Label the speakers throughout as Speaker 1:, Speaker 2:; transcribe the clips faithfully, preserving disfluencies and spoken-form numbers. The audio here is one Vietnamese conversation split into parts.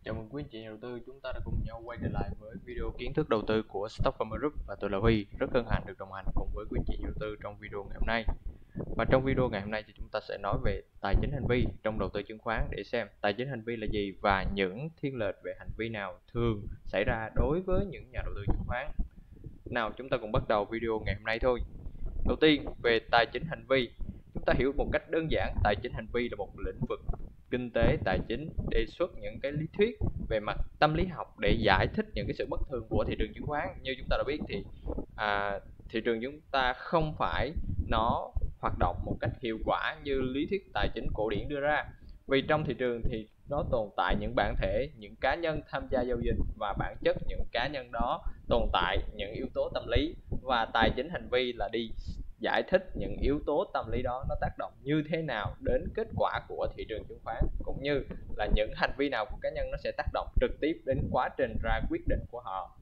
Speaker 1: Chào mừng quý anh chị nhà đầu tư, chúng ta đã cùng nhau quay trở lại với video kiến thức đầu tư của Stock Farmer Group và tôi là Huy, rất hân hạnh được đồng hành cùng với quý anh chị nhà đầu tư trong video ngày hôm nay. Và trong video ngày hôm nay thì chúng ta sẽ nói về tài chính hành vi trong đầu tư chứng khoán để xem tài chính hành vi là gì và những thiên lệch về hành vi nào thường xảy ra đối với những nhà đầu tư chứng khoán. Nào chúng ta cùng bắt đầu video ngày hôm nay thôi. Đầu tiên về tài chính hành vi, chúng ta hiểu một cách đơn giản tài chính hành vi là một lĩnh vực kinh tế tài chính đề xuất những cái lý thuyết về mặt tâm lý học để giải thích những cái sự bất thường của thị trường chứng khoán. Như chúng ta đã biết thì à, thị trường chúng ta không phải nó hoạt động một cách hiệu quả như lý thuyết tài chính cổ điển đưa ra, vì trong thị trường thì nó tồn tại những bản thể, những cá nhân tham gia giao dịch, và bản chất những cá nhân đó tồn tại những yếu tố tâm lý, và tài chính hành vi là đi giải thích những yếu tố tâm lý đó nó tác động như thế nào đến kết quả của thị trường chứng khoán, cũng như là những hành vi nào của cá nhân nó sẽ tác động trực tiếp đến quá trình ra quyết định của họ.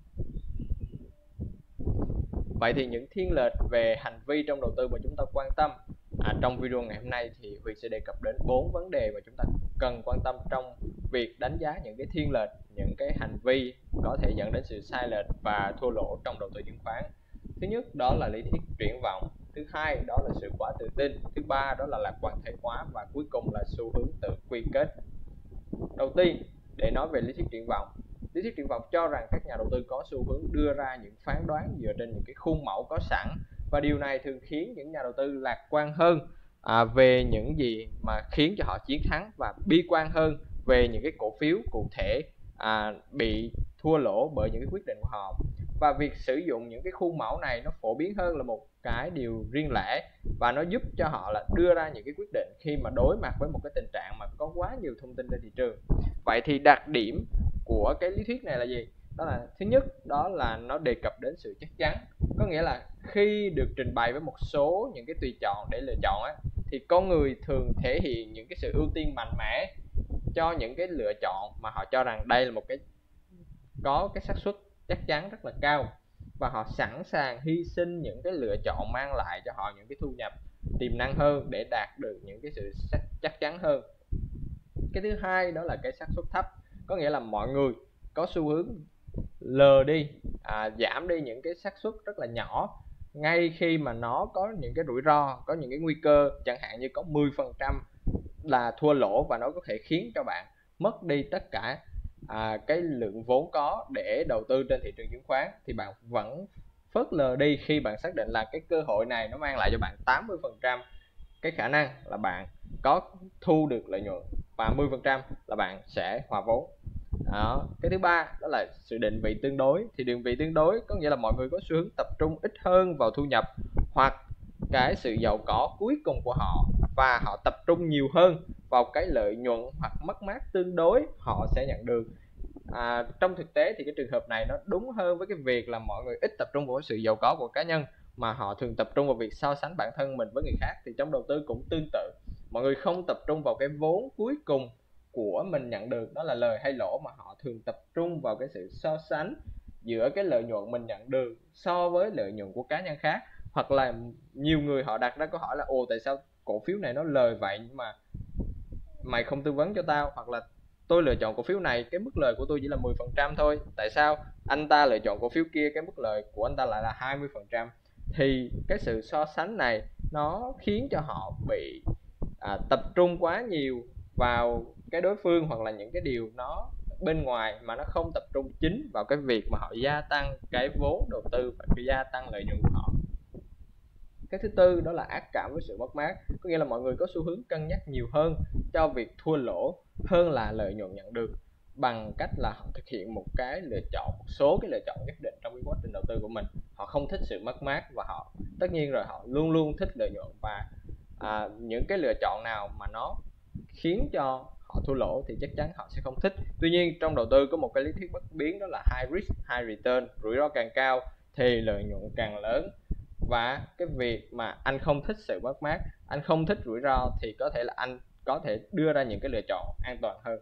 Speaker 1: Vậy thì những thiên lệch về hành vi trong đầu tư mà chúng ta quan tâm à, trong video ngày hôm nay thì Huy sẽ đề cập đến bốn vấn đề mà chúng ta cần quan tâm trong việc đánh giá những cái thiên lệch, những cái hành vi có thể dẫn đến sự sai lệch và thua lỗ trong đầu tư chứng khoán. Thứ nhất đó là lý thuyết triển vọng, thứ hai đó là sự quá tự tin, thứ ba đó là lạc quan thể hóa, và cuối cùng là xu hướng tự quy kết. Đầu tiên, để nói về lý thuyết triển vọng, lý thuyết triển vọng cho rằng các nhà đầu tư có xu hướng đưa ra những phán đoán dựa trên những cái khuôn mẫu có sẵn, và điều này thường khiến những nhà đầu tư lạc quan hơn à, về những gì mà khiến cho họ chiến thắng, và bi quan hơn về những cái cổ phiếu cụ thể à, bị thua lỗ bởi những cái quyết định của họ. Và việc sử dụng những cái khuôn mẫu này nó phổ biến hơn là một cái điều riêng lẻ, và nó giúp cho họ là đưa ra những cái quyết định khi mà đối mặt với một cái tình trạng mà có quá nhiều thông tin trên thị trường. Vậy thì đặc điểm của cái lý thuyết này là gì? Đó là thứ nhất, đó là nó đề cập đến sự chắc chắn. Có nghĩa là khi được trình bày với một số những cái tùy chọn để lựa chọn á, thì con người thường thể hiện những cái sự ưu tiên mạnh mẽ cho những cái lựa chọn mà họ cho rằng đây là một cái có cái xác suất chắc chắn rất là cao, và họ sẵn sàng hy sinh những cái lựa chọn mang lại cho họ những cái thu nhập tiềm năng hơn để đạt được những cái sự chắc chắn hơn. Cái thứ hai đó là cái xác suất thấp, có nghĩa là mọi người có xu hướng lờ đi, à, giảm đi những cái xác suất rất là nhỏ ngay khi mà nó có những cái rủi ro, có những cái nguy cơ, chẳng hạn như có mười phần trăm là thua lỗ và nó có thể khiến cho bạn mất đi tất cả à, cái lượng vốn có để đầu tư trên thị trường chứng khoán, thì bạn vẫn phớt lờ đi khi bạn xác định là cái cơ hội này nó mang lại cho bạn tám mươi phần trăm cái khả năng là bạn có thu được lợi nhuận, và mười phần trăm là bạn sẽ hòa vốn. Đó. Cái thứ ba đó là sự định vị tương đối. Thì định vị tương đối có nghĩa là mọi người có xu hướng tập trung ít hơn vào thu nhập hoặc cái sự giàu có cuối cùng của họ, và họ tập trung nhiều hơn vào cái lợi nhuận hoặc mất mát tương đối họ sẽ nhận được. À, trong thực tế thì cái trường hợp này nó đúng hơn với cái việc là mọi người ít tập trung vào sự giàu có của cá nhân, mà họ thường tập trung vào việc so sánh bản thân mình với người khác. Thì trong đầu tư cũng tương tự, mọi người không tập trung vào cái vốn cuối cùng của mình nhận được đó là lời hay lỗ, mà họ thường tập trung vào cái sự so sánh giữa cái lợi nhuận mình nhận được so với lợi nhuận của cá nhân khác. Hoặc là nhiều người họ đặt ra câu hỏi là ồ tại sao cổ phiếu này nó lời vậy nhưng mà mày không tư vấn cho tao, hoặc là tôi lựa chọn cổ phiếu này cái mức lời của tôi chỉ là mười phần trăm thôi, tại sao anh ta lựa chọn cổ phiếu kia cái mức lời của anh ta lại là hai mươi phần trăm. Thì cái sự so sánh này nó khiến cho họ bị à, tập trung quá nhiều vào cái đối phương hoặc là những cái điều nó bên ngoài, mà nó không tập trung chính vào cái việc mà họ gia tăng cái vốn đầu tư và cái gia tăng lợi nhuận của họ. Cái thứ tư đó là ác cảm với sự mất mát, có nghĩa là mọi người có xu hướng cân nhắc nhiều hơn cho việc thua lỗ hơn là lợi nhuận nhận được, bằng cách là họ thực hiện một cái lựa chọn, một số cái lựa chọn nhất định trong cái quá trình đầu tư của mình. Họ không thích sự mất mát, và họ tất nhiên rồi họ luôn luôn thích lợi nhuận, và à, những cái lựa chọn nào mà nó khiến cho họ thua lỗ thì chắc chắn họ sẽ không thích. Tuy nhiên trong đầu tư có một cái lý thuyết bất biến, đó là high risk high return, rủi ro càng cao thì lợi nhuận càng lớn. Và cái việc mà anh không thích sự mất mát, anh không thích rủi ro, thì có thể là anh có thể đưa ra những cái lựa chọn an toàn hơn.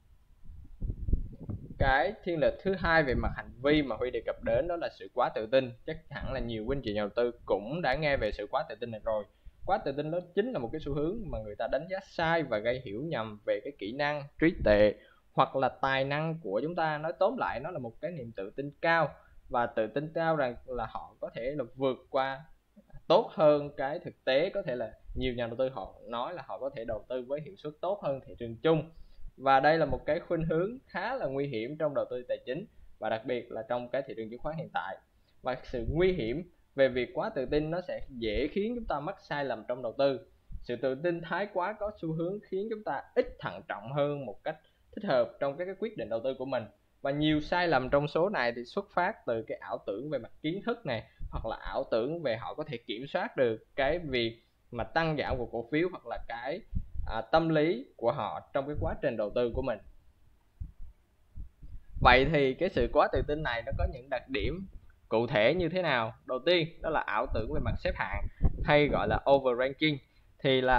Speaker 1: Cái thiên lệch thứ hai về mặt hành vi mà Huy đề cập đến đó là sự quá tự tin. Chắc hẳn là nhiều quý anh chị nhà đầu tư cũng đã nghe về sự quá tự tin này rồi. Quá tự tin đó chính là một cái xu hướng mà người ta đánh giá sai và gây hiểu nhầm về cái kỹ năng, trí tuệ hoặc là tài năng của chúng ta. Nói tóm lại, nó là một cái niềm tự tin cao, và tự tin cao rằng là họ có thể là vượt qua tốt hơn cái thực tế. Có thể là nhiều nhà đầu tư họ nói là họ có thể đầu tư với hiệu suất tốt hơn thị trường chung, và đây là một cái khuynh hướng khá là nguy hiểm trong đầu tư tài chính, và đặc biệt là trong cái thị trường chứng khoán hiện tại. Và sự nguy hiểm về việc quá tự tin nó sẽ dễ khiến chúng ta mắc sai lầm trong đầu tư. Sự tự tin thái quá có xu hướng khiến chúng ta ít thận trọng hơn một cách thích hợp trong các cái quyết định đầu tư của mình. Và nhiều sai lầm trong số này thì xuất phát từ cái ảo tưởng về mặt kiến thức này, hoặc là ảo tưởng về họ có thể kiểm soát được cái việc mà tăng giảm của cổ phiếu, hoặc là cái à, tâm lý của họ trong cái quá trình đầu tư của mình. Vậy thì cái sự quá tự tin này nó có những đặc điểm cụ thể như thế nào? Đầu tiên đó là ảo tưởng về mặt xếp hạng, hay gọi là overranking. Thì là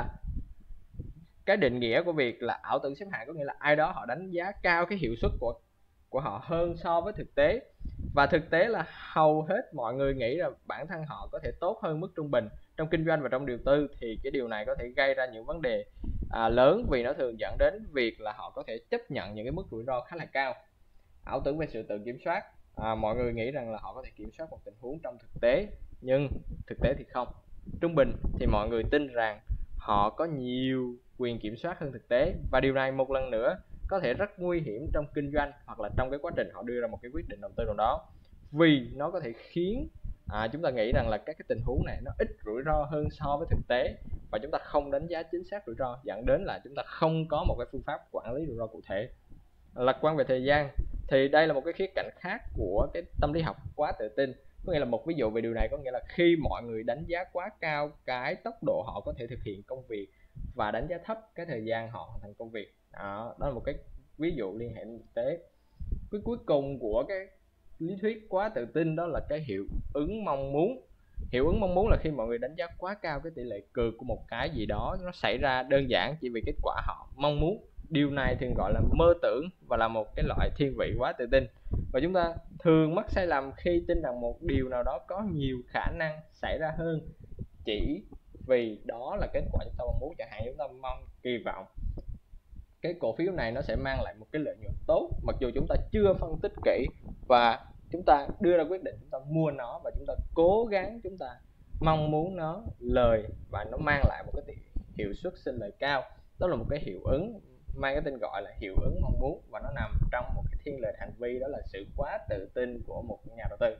Speaker 1: cái định nghĩa của việc là ảo tưởng xếp hạng có nghĩa là ai đó họ đánh giá cao cái hiệu suất của của họ hơn so với thực tế, và thực tế là hầu hết mọi người nghĩ là bản thân họ có thể tốt hơn mức trung bình trong kinh doanh và trong đầu tư. Thì cái điều này có thể gây ra những vấn đề à, lớn, vì nó thường dẫn đến việc là họ có thể chấp nhận những cái mức rủi ro khá là cao. Ảo tưởng về sự tự kiểm soát, à, mọi người nghĩ rằng là họ có thể kiểm soát một tình huống trong thực tế, nhưng thực tế thì không. Trung bình thì mọi người tin rằng họ có nhiều quyền kiểm soát hơn thực tế, và điều này một lần nữa có thể rất nguy hiểm trong kinh doanh, hoặc là trong cái quá trình họ đưa ra một cái quyết định đầu tư nào đó, vì nó có thể khiến à, chúng ta nghĩ rằng là các cái tình huống này nó ít rủi ro hơn so với thực tế, và chúng ta không đánh giá chính xác rủi ro, dẫn đến là chúng ta không có một cái phương pháp quản lý rủi ro cụ thể. Lạc quan về thời gian thì đây là một cái khía cạnh khác của cái tâm lý học quá tự tin. Có nghĩa là một ví dụ về điều này có nghĩa là khi mọi người đánh giá quá cao cái tốc độ họ có thể thực hiện công việc, và đánh giá thấp cái thời gian họ hoàn thành công việc. Đó, đó là một cái ví dụ liên hệ đến thực tế. Cái cuối cùng của cái lý thuyết quá tự tin đó là cái hiệu ứng mong muốn. Hiệu ứng mong muốn là khi mọi người đánh giá quá cao cái tỷ lệ cược của một cái gì đó nó xảy ra đơn giản chỉ vì kết quả họ mong muốn. Điều này thường gọi là mơ tưởng, và là một cái loại thiên vị quá tự tin. Và chúng ta thường mắc sai lầm khi tin rằng một điều nào đó có nhiều khả năng xảy ra hơn, chỉ vì đó là kết quả chúng ta mong muốn. Chẳng hạn chúng ta mong kỳ vọng cái cổ phiếu này nó sẽ mang lại một cái lợi nhuận tốt, mặc dù chúng ta chưa phân tích kỹ, và chúng ta đưa ra quyết định chúng ta mua nó, và chúng ta cố gắng chúng ta mong muốn nó lời và nó mang lại một cái hiệu suất sinh lời cao. Đó là một cái hiệu ứng mang cái tên gọi là hiệu ứng mong muốn, và nó nằm trong một cái thiên lệch hành vi, đó là sự quá tự tin của một nhà đầu tư.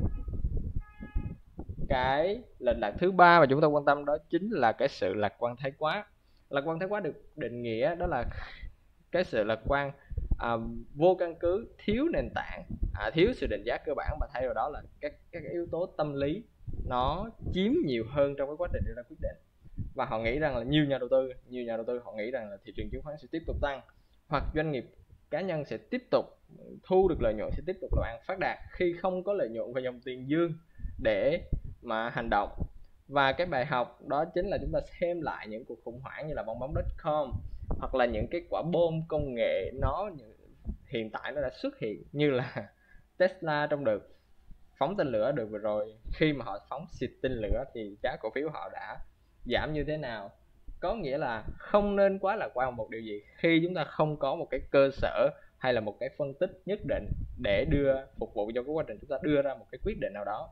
Speaker 1: Cái lệch lạc thứ ba mà chúng ta quan tâm đó chính là cái sự lạc quan thái quá. Lạc quan thái quá được định nghĩa đó là cái sự lạc quan à, vô căn cứ, thiếu nền tảng, à, thiếu sự định giá cơ bản, và thay vào đó là các các yếu tố tâm lý nó chiếm nhiều hơn trong cái quá trình đưa ra quyết định. Và họ nghĩ rằng là nhiều nhà đầu tư nhiều nhà đầu tư họ nghĩ rằng là thị trường chứng khoán sẽ tiếp tục tăng, hoặc doanh nghiệp cá nhân sẽ tiếp tục thu được lợi nhuận, sẽ tiếp tục làm ăn phát đạt khi không có lợi nhuận và dòng tiền dương để mà hành động. Và cái bài học đó chính là chúng ta xem lại những cuộc khủng hoảng như là bong bóng .com, hoặc là những cái quả bom công nghệ nó hiện tại nó đã xuất hiện, như là Tesla trong đợt phóng tên lửa được vừa rồi. Khi mà họ phóng xịt tên lửa thì giá cổ phiếu họ đã giảm như thế nào. Có nghĩa là không nên quá lạc quan một điều gì khi chúng ta không có một cái cơ sở hay là một cái phân tích nhất định để đưa phục vụ cho cái quá trình chúng ta đưa ra một cái quyết định nào đó.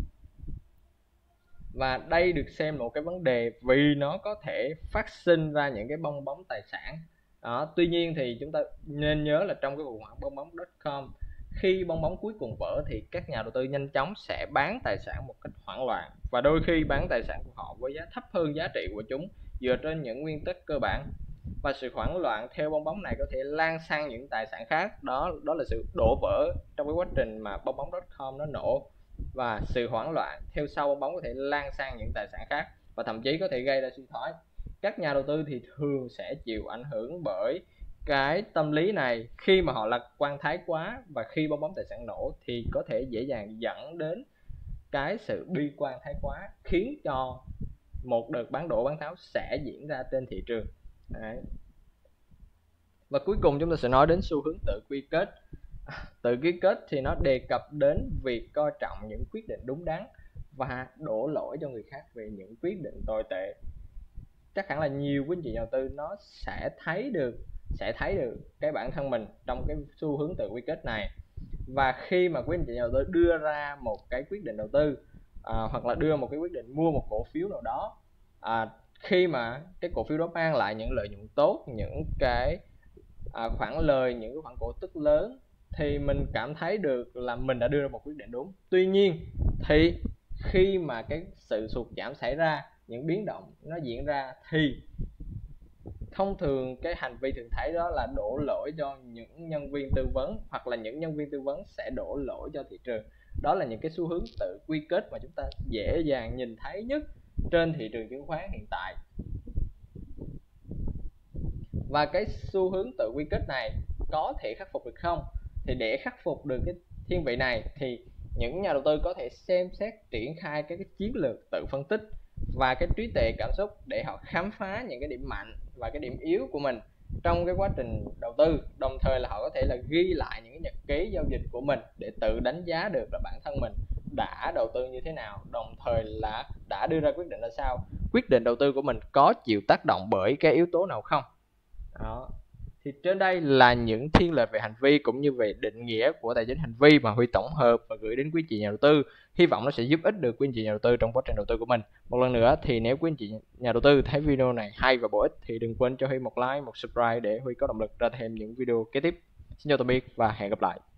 Speaker 1: Và đây được xem là một cái vấn đề vì nó có thể phát sinh ra những cái bong bóng tài sản đó. Tuy nhiên thì chúng ta nên nhớ là trong cái vụ hoảng bong bóng .com, khi bong bóng cuối cùng vỡ thì các nhà đầu tư nhanh chóng sẽ bán tài sản một cách hoảng loạn, và đôi khi bán tài sản của họ với giá thấp hơn giá trị của chúng dựa trên những nguyên tắc cơ bản. Và sự hoảng loạn theo bong bóng này có thể lan sang những tài sản khác. Đó đó là sự đổ vỡ trong cái quá trình mà bong bóng .com nó nổ, và sự hoảng loạn theo sau bong bóng có thể lan sang những tài sản khác, và thậm chí có thể gây ra suy thoái. Các nhà đầu tư thì thường sẽ chịu ảnh hưởng bởi cái tâm lý này khi mà họ lạc quan thái quá, và khi bong bóng tài sản nổ thì có thể dễ dàng dẫn đến cái sự bi quan thái quá, khiến cho một đợt bán đổ bán tháo sẽ diễn ra trên thị trường. Đấy. Và cuối cùng chúng ta sẽ nói đến xu hướng tự quy kết. Tự quy kết thì nó đề cập đến việc coi trọng những quyết định đúng đắn và đổ lỗi cho người khác về những quyết định tồi tệ. Chắc hẳn là nhiều quý anh chị nhà đầu tư nó sẽ thấy được sẽ thấy được cái bản thân mình trong cái xu hướng tự quy kết này. Và khi mà quý anh chị nhà đầu tư đưa ra một cái quyết định đầu tư, à, hoặc là đưa một cái quyết định mua một cổ phiếu nào đó, à, khi mà cái cổ phiếu đó mang lại những lợi nhuận tốt, những cái à, khoản lời, những cái khoản cổ tức lớn, thì mình cảm thấy được là mình đã đưa ra một quyết định đúng. Tuy nhiên thì khi mà cái sự sụt giảm xảy ra, những biến động nó diễn ra, thì thông thường cái hành vi thường thấy đó là đổ lỗi cho những nhân viên tư vấn, hoặc là những nhân viên tư vấn sẽ đổ lỗi cho thị trường. Đó là những cái xu hướng tự quy kết mà chúng ta dễ dàng nhìn thấy nhất trên thị trường chứng khoán hiện tại. Và cái xu hướng tự quy kết này có thể khắc phục được không? Thì để khắc phục được cái thiên vị này thì những nhà đầu tư có thể xem xét triển khai các cái chiến lược tự phân tích và cái trí tuệ cảm xúc để họ khám phá những cái điểm mạnh và cái điểm yếu của mình trong cái quá trình đầu tư. Đồng thời là họ có thể là ghi lại những cái nhật ký giao dịch của mình để tự đánh giá được là bản thân mình đã đầu tư như thế nào, đồng thời là đã đưa ra quyết định là sao, quyết định đầu tư của mình có chịu tác động bởi cái yếu tố nào không. Đó. Thì trên đây là những thiên lệch về hành vi cũng như về định nghĩa của tài chính hành vi mà Huy tổng hợp và gửi đến quý anh chị nhà đầu tư. Hy vọng nó sẽ giúp ích được quý anh chị nhà đầu tư trong quá trình đầu tư của mình. Một lần nữa thì nếu quý anh chị nhà đầu tư thấy video này hay và bổ ích thì đừng quên cho Huy một like, một subscribe để Huy có động lực ra thêm những video kế tiếp. Xin chào tạm biệt và hẹn gặp lại.